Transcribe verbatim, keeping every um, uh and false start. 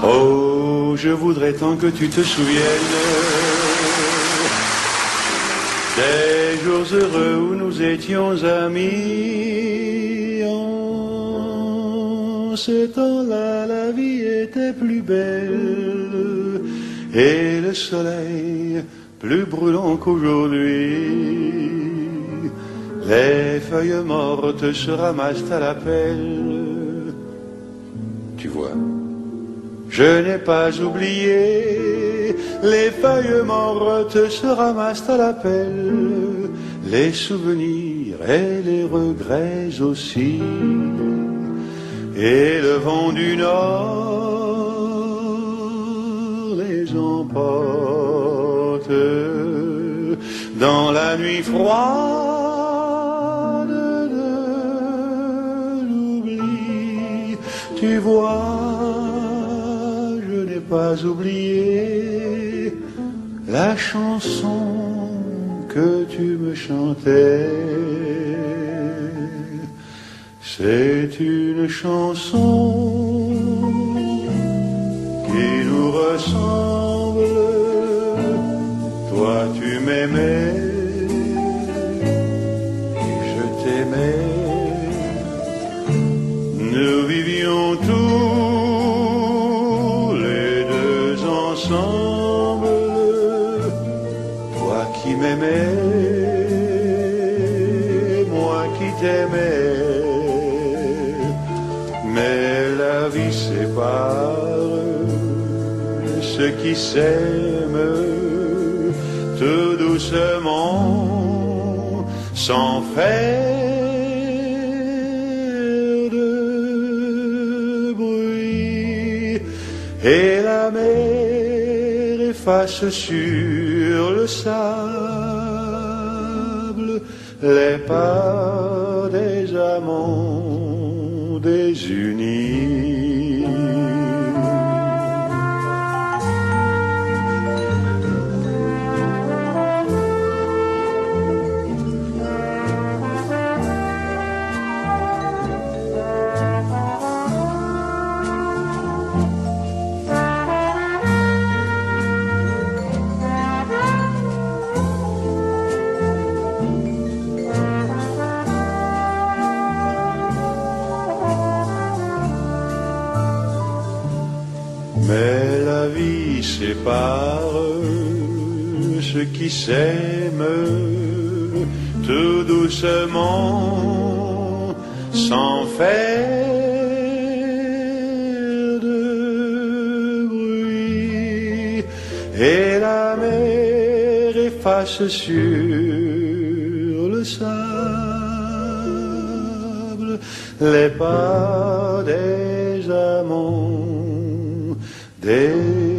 Oh, je voudrais tant que tu te souviennes des jours heureux où nous étions amis. En ce temps-là, la vie était plus belle et le soleil plus brûlant qu'aujourd'hui. Les feuilles mortes se ramassent à la pelle. Tu vois, je n'ai pas oublié, les feuilles mortes se ramassent à la pelle, les souvenirs et les regrets aussi, et le vent du nord les emporte dans la nuit froide de l'oubli. Tu vois, pas oublié la chanson que tu me chantais. C'est une chanson qui nous ressemble. Toi tu m'aimais, je t'aimais, nous vivions tous ensemble, toi qui m'aimais, moi qui t'aimais, mais la vie sépare ceux qui s'aiment tout doucement, sans faire de bruit, et la mer efface sur le sable les pas des amants désunis. Mais la vie sépare ceux qui s'aiment tout doucement, sans faire de bruit, et la mer efface sur le sable les pas des amants des